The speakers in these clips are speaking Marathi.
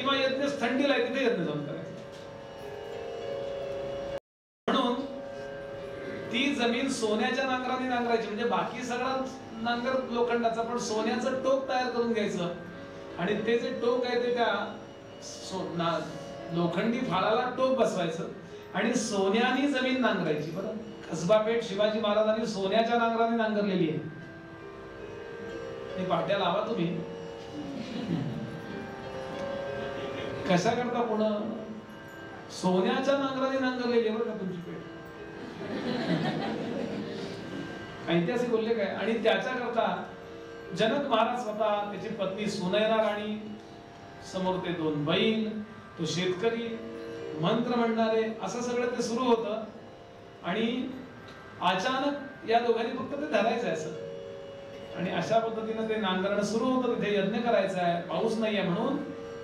किंवा यज्ञ थंडीला आहे तिथे यज्ञ जाऊन करायचा. म्हणून ती जमीन सोन्याच्या नांगराने नांगरायची, म्हणजे बाकी सगळा नांगर लोखंडाचा, पण सोन्याचं टोक तयार करून घ्यायचं आणि ते जे टोक आहे ते त्या लोखंडी फाळाला टोक बसवायचं आणि सोन्याने जमीन नांगरायची. बरं, कसबा पेठ शिवाजी महाराजांनी सोन्याच्या नांगराने नांगरलेली आहे. हे पाट्या लावा तुम्ही. कशा करता पुन्हा सोन्याच्या नांगराने नांगरलेली आहे बरं का तुमची पेठ. ऐतिहासिक उल्लेख आहे. आणि त्याच्या करता जनक महाराज स्वतः, त्याची पत्नी सुनैना राणी, समोर ते 2 बैल, तो शेतकरी, मंत्र म्हणणारे, असं सगळं ते सुरू होतं. आणि अचानक या दोघांनी फक्त ते धरायचं आहे असं, आणि अशा पद्धतीने ते नांगरण सुरू होतं. तिथे यज्ञ करायचा आहे, पाऊस नाहीये म्हणून.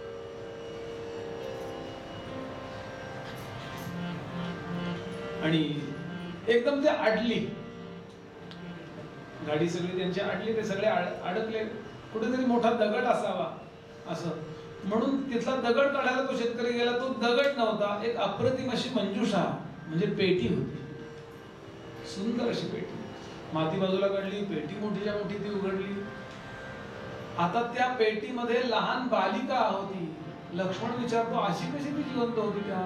आणि एकदम ते अडली गाडी, सगळी त्यांची अडली, ते सगळे अडकले. कुठेतरी मोठा दगड असावा असं म्हणून तिथला दगड काढायला तो शेतकरी गेला. तो दगड नव्हता, एक अप्रतिम अशी मंजुषा म्हणजे पेटी होती, सुंदर अशी पेटी. माती बाजूला काढली, पेटी मोठीच्या मोठी ती उघडली. आता त्या पेटीमध्ये लहान बालिका होती. लक्ष्मण विचारतो, अशी कशी ती जिवंत होती त्या?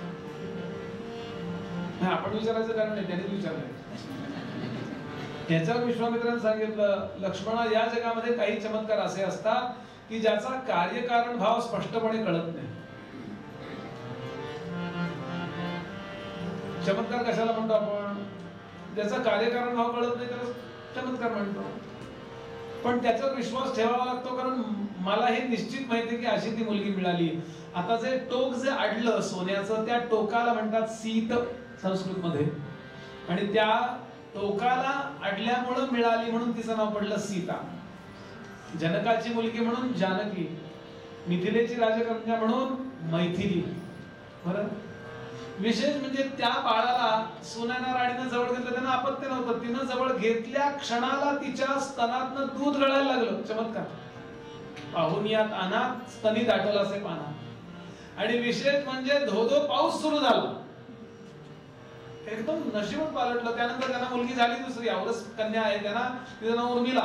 आपण विचारायचं कारण नाही, त्याने विचारलंय. त्याच्यावर विश्वामित्राने सांगितलं, लक्ष्मणा, या जगामध्ये काही चमत्कार असे असतात की ज्याचा कार्यकारण भाव स्पष्टपणे कळत नाही. चमत्कार कशाला म्हणतो आपण? ज्याचा कार्यकारण भाव कळत नाही त्याला चमत्कार म्हणतो. पण त्याच्यावर विश्वास ठेवावा लागतो, कारण मला हे निश्चित माहिती की अशी ती मुलगी मिळाली. आता जे टोक जे अडलं सोन्याचं, त्या टोकाला म्हणतात सीत संस्कृत मध्ये, आणि त्या टोकाला अडल्यामुळं मिळाली म्हणून तिचं नाव पडलं सीता. जनकाची मुलगी म्हणून जानकी, मिथिलेची राजकन्या म्हणून मैथिली. बरं, विशेष म्हणजे त्या बाळाला सुनैना राणीनं जवळ घेतलं, त्यांना आपत्ती नव्हतं. तिनं जवळ घेतल्या क्षणाला तिच्या स्तनातनं दूध गळायला लागलं. चमत्कार. पाहुनियात अनाथ स्तनी दाटवला असे पाना. आणि विशेष म्हणजे धोधो पाऊस सुरू झाला. एकदम नशीबच पालटलं. त्यानंतर त्यांना मुलगी झाली दुसरी, औरस कन्या आहे त्यांना, तिचं नाव उर्मिला.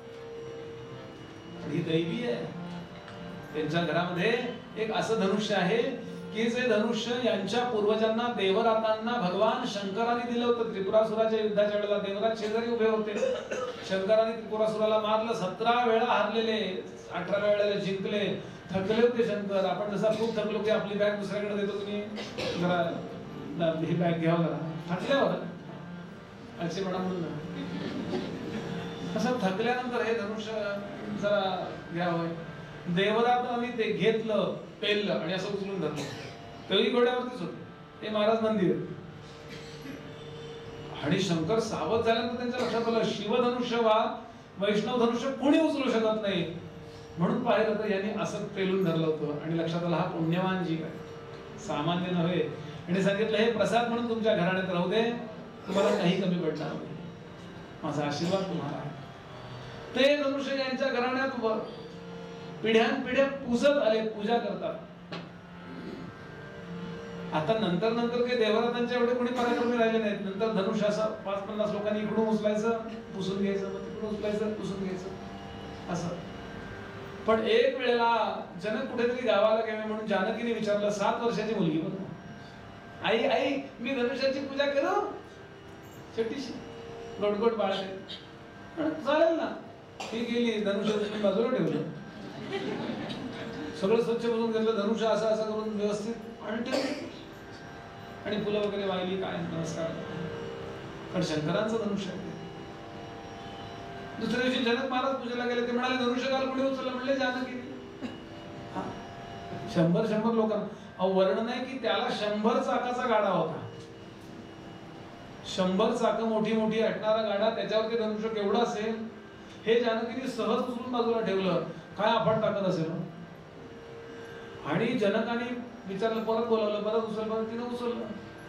ही दैवी आहे. त्यांच्या घरामध्ये एक असं धनुष्य आहे की जे धनुष्य यांच्या पूर्वजांना, देवरातांना भगवान शंकराने दिलं होतं. त्रिपुरासुराच्या युद्धाच्या वेळेला देवराज शेजारी उभे होते. शंकराने त्रिपुरासुराला मारलं. 17 वेळा हारलेले, 18व्या वेळेला जिंकले. थकले होते शंकर. आपण जसा खूप थकलो की आपली बॅग दुसऱ्याकडे देतो, तुम्ही जरा ही बॅग घ्यावं जरा, थकल्यावर असे म्हणा म्हणून. असं थकल्यानंतर हे धनुष्य जरा घ्यावं. देवरातांनी ते घेतलं, पेललं आणि असं उचलून धरलं. तरी घोड्यावरतीच होते. हे महाराज मंदिर. आणि शंकर सावध झाल्यानंतर त्यांच्या लक्षात आलं, शिवधनुष्य वा वैष्णव धनुष्य कोणी उचलू शकत नाही. म्हणून पाहिलं तर यांनी असं पेलून धरलं होतं. आणि लक्षात आलं, हा पुण्यवान जीव आहे, सामान्य नव्हे. आणि सांगितलं, हे प्रसाद म्हणून तुमच्या घराण्यात राहू दे, तुम्हाला काही कमी पडणार नाही, माझा आशीर्वाद तुम्हाला आहे. ते धनुष्य यांच्या घराण्यात पिढ्यानपिढ्या पूजत आले, पूजा करतात. आता नंतर नंतर काही देवरातांच्या एवढे कोणी पराक्रमी राहिले नाहीत. नंतर धनुष्य असं 5-50 लोकांनी इकडून उचलायचं, पुसून घ्यायचं, मग तिकडून उचलायचं, पुसून घ्यायचं असं. पण एक वेळेला जनक कुठेतरी गावाला गेले म्हणून जानकीने विचारलं, 7 वर्षाची मुलगी बघ, आई आई मी धनुष्याची पूजा करू? छोटीशी गोडगोड बाळ आहे. चालेल ना. ती गेली, धनुष्य बाजूला ठेवलं, सगळं स्वच्छ करून घेतलं, धनुष्य असं असं करून व्यवस्थित आणि ठेवलं. आणि फुलं वगैरे वाहिली, काय नमस्कार. पण शंकरांचं धनुष्य आहे. दुसऱ्या दिवशी जनक महाराज पूजेला गेले. ते म्हणाले, धनुष्य काल कुठे उचललं? म्हणले जानकी. 100 लोकांना वर्णन आहे की त्याला 100 चाकाचा गाडा होता. 100 चाक मोठी मोठी असणारा गाडा, त्याच्यावर ते धनुष्य केवढं असेल हे जानकीने सहज उचलून बाजूला ठेवलं. काय अफाट ताकद असेल. आणि जनकाने विचारलं, परत बोलावलं, परत उचल, परत तिने उचललं.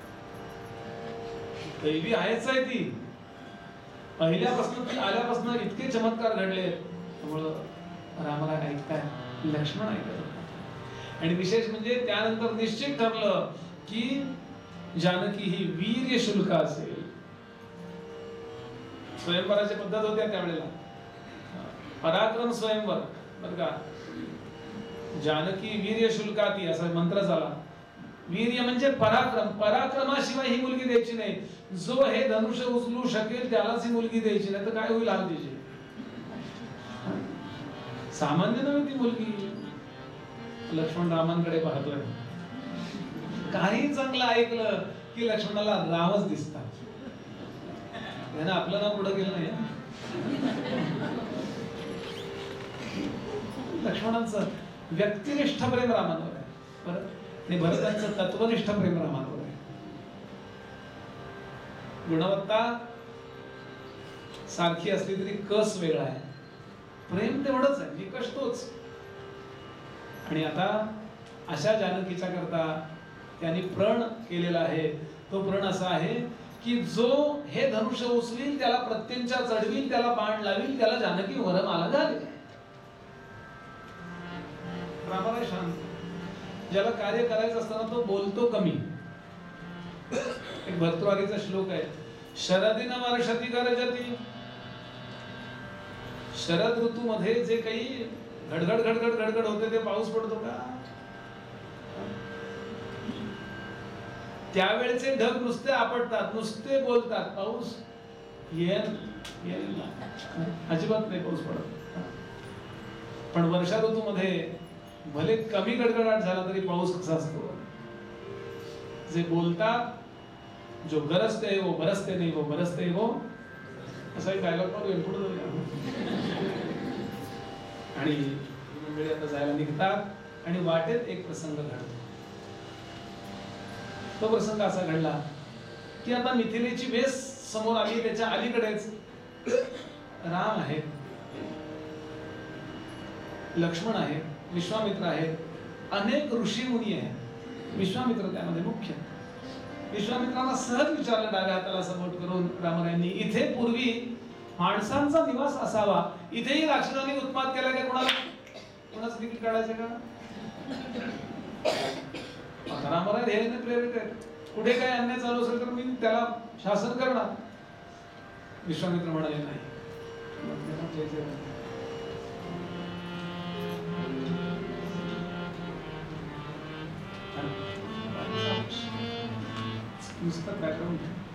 दैवी आहेच आहे ती. पहिल्यापासून ती आल्यापासून इतके चमत्कार घडले. त्यामुळं रामाला ऐकताय, लक्ष्मण ऐकत. आणि विशेष म्हणजे त्यानंतर निश्चित ठरलं की जानकी ही वीर्य शुल्क असेल. स्वयंवराची पद्धत होत्या त्यावेळेला, पराक्रम स्वयंवर बर का. जानकी वीर्य शुल्काती असा मंत्र झाला. वीर्य म्हणजे पराक्रम, पराक्रमाशिवाय ही मुलगी द्यायची नाही. जो हे धनुष्य उचलू शकेल त्यालाच ही मुलगी द्यायची, नाही तर काय होईल हाल तिचे. सामान्य नव्हे ती मुलगी. लक्ष्मण रामांकडे पाहतोय, काही चांगलं ऐकलं की लक्ष्मणाला रामच दिसतात. त्यानं आपलं नाव पुढं केलं नाही. लक्ष्मणांचं व्यक्तिनिष्ठ प्रेम रामांवर आहे, परत भरतांचं तत्वनिष्ठ प्रेम रामांवर आहे. गुणवत्ता सारखी असली तरी कस वेगळा आहे. प्रेम तेवढंच आहे, निकष तोच. आणि आता अशा जानकीच्या करता त्यांनी प्रण केलेला आहे. तो प्रण असा आहे की जो हे धनुष्य उचलील त्याला प्रत्यंचा चढवील, त्याला बाण लावील, त्याला जानकी वरमाला घालेल. रामाला शांत, ज्याला कार्य करायचं असताना तो बोलतो कमी. एक भर्तृहरीचा श्लोक आहे, शरदिन वर्षती गर्जती. शरद ऋतूमध्ये जे काही घडघड घडघड घडघड होते ते पाऊस पडतो का? त्यावेळेचे ढग नुसते आपटतात, नुसते बोलतात, पाऊस अजिबात नाही पाऊस पडत. पण वर्षा ऋतूमध्ये भले कमी गडगडाट झाला तरी पाऊस कसा असतो? जे बोलतात, जो गरजते है वो बरसते नहीं, वो बरसते है वो, असा एक डायलॉग पण पुढे जाऊया. आणि मंडळी आता जायला निघतात आणि वाटेत एक प्रसंग घडतो. तो प्रसंग असा घडला की आता मिथिलेची वेस समोर आली. त्याच्या अलीकडेच राम आहे, लक्ष्मण आहे, विश्वामित्र आहे, अनेक ऋषी मुनी आहेत. विश्वामित्र त्यामध्ये मुख्य. विश्वामित्रांना सहज विचारलं डाव्या हाताला सपोर्ट करून रामरायांनी, इथे पूर्वी माणसांचा निवास असावा, इथेही राक्षसांनी उत्पात केला का? कोणाचं तिकीट काढायचं का? रामराय ध्येयाने प्रेरित आहेत. कुठे काय अन्याय चालू असेल तर मी त्याला शासन करणार. विश्वामित्र म्हणाले नाही. नुसतं बॅकग्राऊंड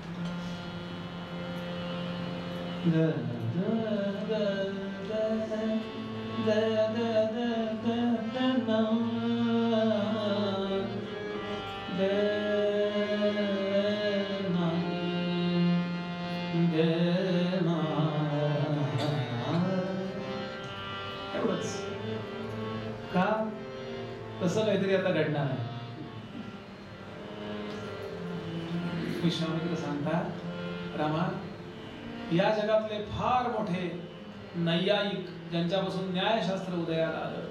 एवढंच का? तसं काहीतरी आता घडणार आहे. विश्वामित्र सांगतात, रामा, या जगातले फार मोठे नैयायिक ज्यांच्यापासून न्यायशास्त्र उदयाला आलं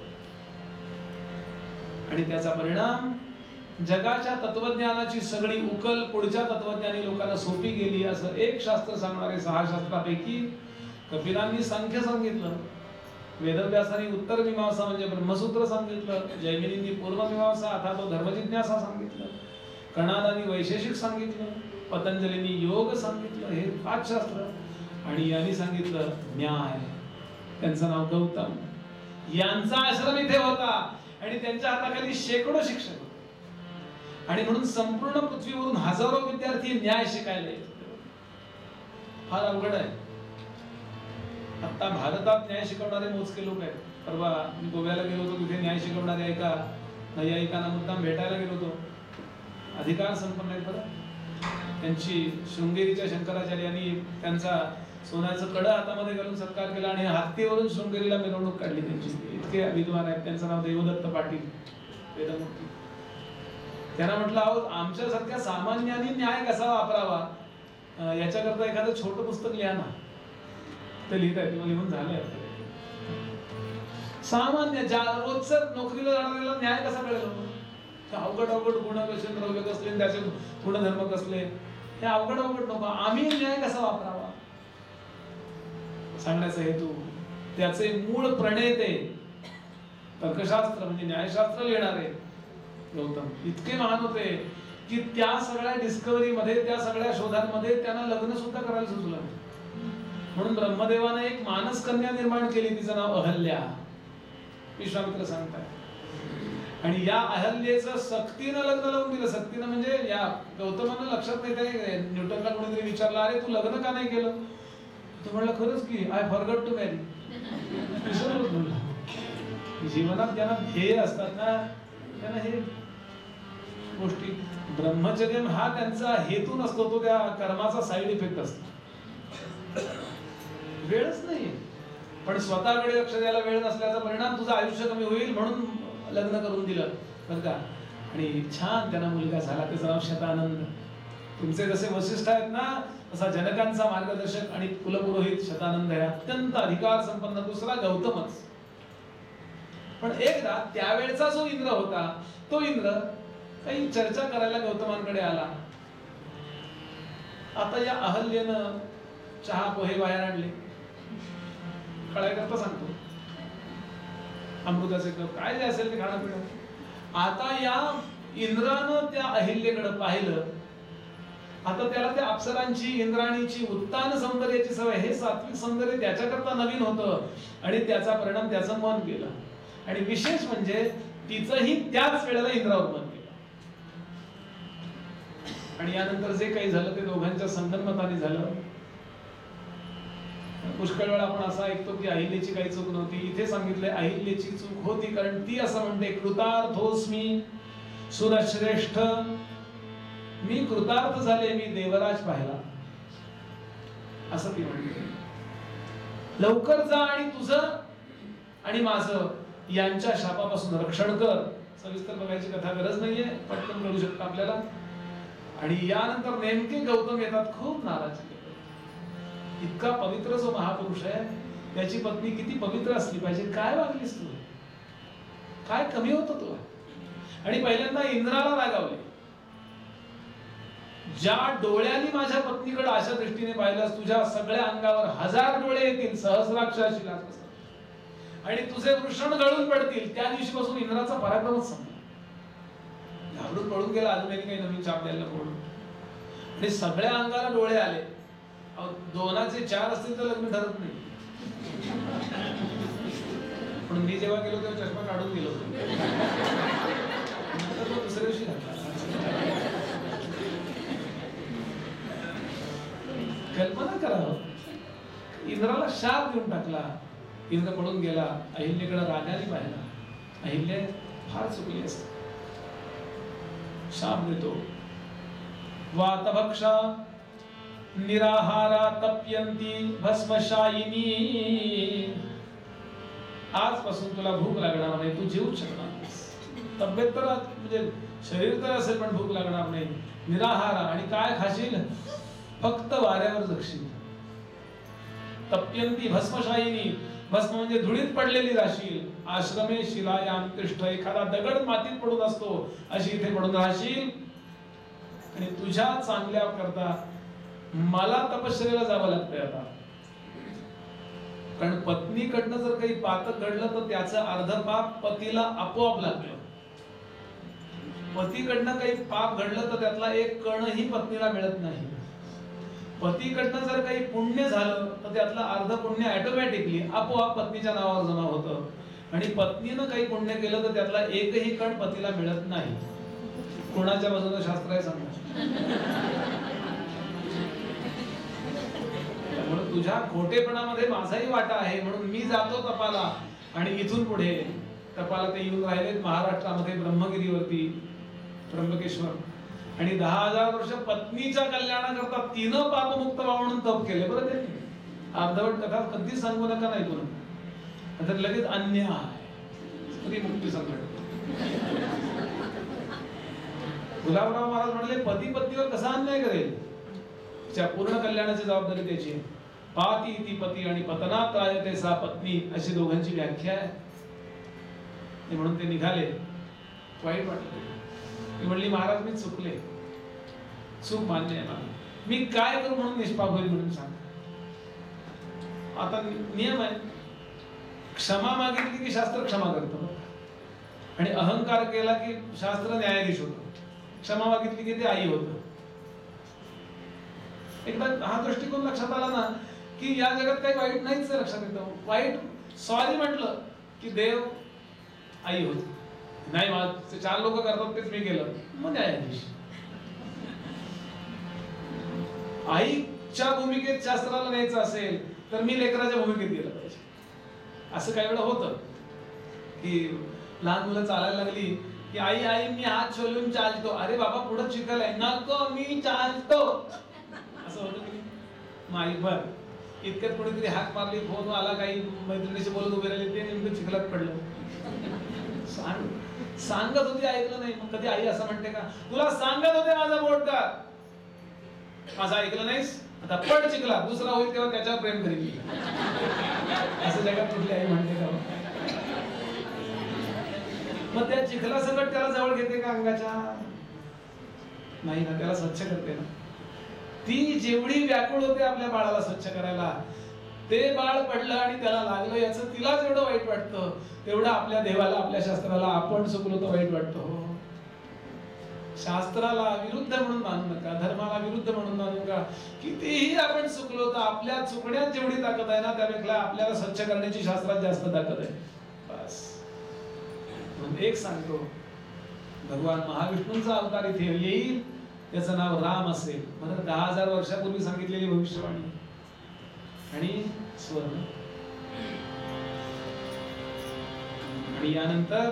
आणि त्याचा परिणाम जगाच्या तत्वज्ञानाची सगळी उकल पुढच्या तत्वज्ञानी लोकांना सोपी गेली असं एक शास्त्र सांगणारे 6 शास्त्रापैकी कपिलांनी सांख्य सांगितलं, वेदव्यासांनी उत्तर मीमांसा म्हणजे ब्रह्मसूत्र सांगितलं, जैमिनींनी पूर्व मीमांसा अथवा धर्मजिज्ञासा सांगितलं, कणादांनी वैशेषिक सांगितलं, पतंजलींनी योग सांगितलं. हे 5 शास्त्र. आणि यांनी सांगितलं न्याय. त्यांचं नाव गौतम. यांचा आश्रम इथे होता आणि त्यांच्या हाताखाली शेकडो शिक्षक होते. आणि म्हणून संपूर्ण पृथ्वीवरून हजारो विद्यार्थी न्याय शिकायला येत होते. फार अवघड आहे. आता भारतात न्याय शिकवणारे मोजके लोक आहेत. परवा मी गोव्याला गेलो होतो, तिथे न्याय शिकवणारे एका नैयायिकांना मुद्दाम भेटायला गेलो होतो. अधिकार संपन्न आहेत बरं. त्यांची शृंगेरीच्या शंकराचार्यांनी त्यांचा सोन्याचं कडं हातामध्ये घालून सत्कार केला आणि हत्तीवरून शृंगेरीला मिरवणूक काढली त्यांची. इतके विद्वान आहेत. त्यांचं नाव देवदत्त पाटील, वेदमूर्ती. त्यांना म्हटलं, अहो आमच्यासारख्या सामान्यांनी न्याय कसा वापरावा याच्याकरता एखादं छोटं पुस्तक लिहा ना. ते लिहित आहेत, लिहून झालंय. सामान्य रोजच नोकरीला जाणाऱ्याला न्याय कसा कळेल? अवघड अवघड गुण कसे, द्रव्य कसले, त्याचे गुणधर्म कसले, हे अवघड अवघड नको. आम्ही न्याय कसा वापरावा सांगण्याचा हेतू, त्याचे मूळ प्रणेते तर्कशास्त्र म्हणजे न्यायशास्त्र लिहिणारे गौतम इतके महान होते की त्या सगळ्या डिस्कव्हरी मध्ये, त्या सगळ्या शोधांमध्ये त्यांना लग्न सुद्धा करायला सुचलं नाही. म्हणून ब्रह्मदेवाने एक मानस कन्या निर्माण केली, तिचं नाव अहल्या. विश्वामित्र सांगताय. आणि या अहल्येचं सक्तीनं लग्न लावून दिलं. सक्तीनं म्हणजे या गौतमानं लक्षात नाही, त्याने न्यूटनला कोणीतरी विचारलं, अरे तू लग्न का नाही केलं? तो म्हणला, खरंच की आय फॉरगॉट टू मॅरी. विसरलोच म्हणला. जीवनात ज्यांना ध्येय असतात ना, त्यांना हे गोष्टी, ब्रह्मचर्य हा त्यांचा हेतू नसतो, तो त्या कर्माचा साईड इफेक्ट असतो. वेळच नाही, पण स्वतःकडे लक्ष द्यायला वेळ नसल्याचा परिणाम तुझं आयुष्य कमी होईल म्हणून लग्न करून दिलं बरं का. आणि छान त्यांना मुलगा झाला, त्याचं नाव शतानंद. तुमचे जसे वसिष्ठ आहेत ना, तसा जनकांचा मार्गदर्शक आणि कुलपुरोहित शतानंद आहे, अत्यंत अधिकार संपन्न. दुसरा गौतमच. पण एकदा त्यावेळचा जो इंद्र होता, तो इंद्र काही चर्चा करायला गौतमांकडे आला. आता या अहल्येनं चहा पोहे बाहेर आणले, कळायकरता सांगतो, अमृताचे कप काय जे असेल ते खाणं पिणं. आता या इंद्रानं त्या अहिल्याकडे पाहिलं. आता त्याला त्या अप्सरांची, इंद्राणीची, उत्तान सौंदर्याची सवय, हे सात्विक सौंदर्य त्याच्याकरता नवीन होतं आणि त्याचा परिणाम त्याचं मन केलं. आणि विशेष म्हणजे तिचंही त्याच वेळेला इंद्रावर मन केलं. आणि यानंतर जे काही झालं ते दोघांच्या संगनमताने झालं. पुष्कळ वेळा आपण असं ऐकतो की अहिल्याची काही चूक नव्हती. इथे सांगितलंय अहिल्याची चूक होती, कारण ती असं म्हणते, कृतार्थोस्मी सुरश्रेष्ठ, मी कृतार्थ झाले, मी देवराज पाहिला, असं ती म्हणते. लवकर जा आणि तुझं आणि माझं यांच्या शापापासून रक्षण कर. सविस्तर बघायची कथा गरज नाहीये, पटकन करू शकतो आपल्याला. आणि यानंतर नेमके गौतम येतात, खूप नाराज. इतका पवित्र जो महापुरुष आहे, त्याची पत्नी किती पवित्र असली पाहिजे, काय वागलीस तू, काय कमी होतं तू. आणि पहिल्यांदा इंद्राला रागावले, ज्या डोळ्यांनी माझ्या पत्नीकडे अशा दृष्टीने पाहिलंस, तुझ्या सगळ्या अंगावर 1000 डोळे येतील, सहस्राक्ष असशील आणि तुझे वृषण गळून पडतील. त्या दिवशीपासून इंद्राचा पराक्रमच संपला. घाबरून पळून गेला, अजूनही काही नवीन चाप द्यायला पडून. आणि सगळ्या अंगाला डोळे आले. दोनाचे 4 असतील तर लग्न ठरत नाही. पण मी जेव्हा गेलो तेव्हा चष्मा काढून गेलो होतो. दुसऱ्या दिवशी कल्पना करा, इंद्राला शाप देऊन टाकला. इंद्र पडून गेला. अहिल्याकडे रागाने पाहिला. अहिल्या फार चुकली असते. शाप देतो, वातभक्षा निराहारा तप्यंती भस्मशायिनी, आजपासून तुला भूक लागणार नाही, तू जेवूच शकणार नाहीस. तब्येत तर म्हणजे शरीर तर असेल पण भूक लागणार नाही. निराहारा, आणि काय खाशील, फक्त वाऱ्यावर जगशील. तप्यंती भस्मशायिनी, भस्म म्हणजे धुळीत पडलेली राशील. आश्रमे शिलायाम तिष्ठ, एखादा दगड मातीत पडून असतो अशी इथे पडून राहशील. आणि तुझ्या चांगल्या करता मला तपश्चर्याला जावं लागतंय आता. कारण पत्नीकडनं जर काही पातक घडलं तर त्याचं अर्ध पाप पतीला आपोआप लागलं. पतीकडनं काही पाप घडलं तर त्यातला एक कणही पत्नीला मिळत नाही. पतीकडनं जर काही पुण्य झालं तर त्यातलं अर्ध पुण्य ऑटोमॅटिकली आपोआप पत्नीच्या नावावर जमा होतं. आणि पत्नीनं काही पुण्य केलं तर त्यातला एकही कण पतीला मिळत नाही. कोणाच्या बाजूने शास्त्र आहे सांगा. त्यामुळे तुझ्या खोटेपणामध्ये माझाही वाटा आहे, म्हणून मी जातो तपाला. आणि इथून पुढे तपाला ते येऊन राहिले महाराष्ट्रामध्ये ब्रह्मगिरीवरती, त्र्यंबकेश्वर. आणि 10,000 वर्ष पत्नीच्या कल्याणाकरता तिनं पापमुक्त व्हावं म्हणून तप केले. बरं, ते अर्धवट कथा कधीच सांगू नका, नाही तुला तर लगेच अन्याय, स्त्री मुक्ती संकट. गुलाबराव महाराज म्हणले, पती पत्नीवर कसा अन्याय करेल, त्या पूर्ण कल्याणाची जबाबदारी त्याची. पाती ती पती आणि पतनात रायते सा पत्नी, अशी दोघांची व्याख्या आहे. म्हणून ते निघाले. वाईट वाटलं. ती म्हणली, महाराज मी चुकले, चूक मान्य आहे मला, मी काय करू म्हणून निष्पाप होईल म्हणून सांग. आता नियम आहे, क्षमा मागितली की शास्त्र क्षमा करतं. आणि अहंकार केला की शास्त्र न्यायाधीश होतो, क्षमा मागितली की ते आई होतं. एकदा हा दृष्टिकोन लक्षात आला ना की या जगात काही वाईट नाहीच लक्षात येतं. वाईट सॉरी म्हटलं की देव आई होत. नाही ते 4 लोक करतात तेच मी केलं, मग न्यायाधीश. आईच्या भूमिकेत शास्त्राला न्यायचं असेल तर मी लेकराच्या भूमिकेत गेलं पाहिजे. असं काही वेळा होतं की लहान मुलं चालायला लागली की आई आई मी हात सोलून चालतो. अरे बाबा पुढे चिखल आहे. नको मी चालतो. असं होतं की मग आई बर. इतक्यात कोणीतरी हाक मारली, फोन आला, काही मैत्रिणीशी बोलत उभे राहिले, ते नेमकं चिखलात पडलं. सांगत होती ऐकलं नाही. मग कधी आई असं म्हणते का, तुला सांगत होते माझा बोट का, माझं ऐकलं नाहीस, आता पड चिखला, दुसरा होईल तेव्हा त्याच्यावर प्रेम करील. असं जगात कुठली आई म्हणते का? मग त्या चिखला सकट त्याला जवळ घेते का अंगाच्या? नाही ना, त्याला स्वच्छ करते ना. ती जेवढी व्याकुळ होते आपल्या बाळाला स्वच्छ करायला, ते बाळ पडलं आणि त्याला लागलं याचं तिला जेवढं वाईट वाटतं तेवढं आपल्या देवाला, आपल्या शास्त्राला आपण चुकलो तर वाईट वाटतं. शास्त्राला विरुद्ध म्हणून मानू नका, धर्माला विरुद्ध म्हणून मानू नका. कितीही आपण चुकलो तर आपल्या चुकण्यात जेवढी ताकद आहे ना त्यापेक्षा आपल्याला स्वच्छ करण्याची शास्त्रात जास्त ताकद आहे. बस म्हणून एक सांगतो, भगवान महाविष्णूंचा अवतार इथे येईल, त्याचं नाव राम असेल. म्हणजे 10,000 वर्षापूर्वी सांगितलेली भविष्यवाणी आणि स्वर्ण. आणि यानंतर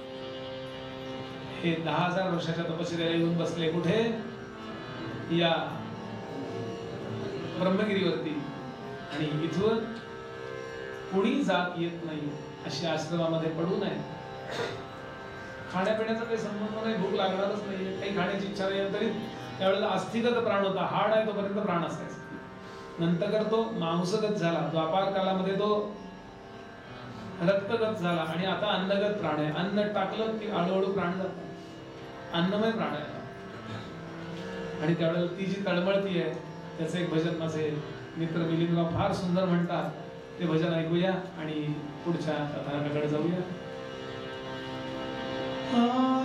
हे 10,000 वर्षाच्या तपश्चर्याला येऊन बसले कुठे? या ब्रह्मगिरीवरती. आणि इथून कुणी जात येत नाही अशी आश्रमामध्ये पडू नये. खाण्यापिण्याचा काही संबंध नाही, भूक लागणारच नाही, काही खाण्याची इच्छा नाही. तरी त्यावेळेला अस्थिगत प्राण होता, हाड आहे तोपर्यंत प्राण असायचा. नंतर तो मांसगत झाला, द्वापार कालामध्ये तो रक्तगत झाला आणि आता अन्नगत प्राण आहे. अन्न टाकलं की हळूहळू प्राण जातात. अन्नमय प्राण आहे. आणि त्यावेळेला ती जी तळमळती आहे त्याचं एक भजन माझे मित्र मिलिंदराव फार सुंदर म्हणतात. ते भजन ऐकूया आणि पुढच्या कथानकाकडे जाऊया.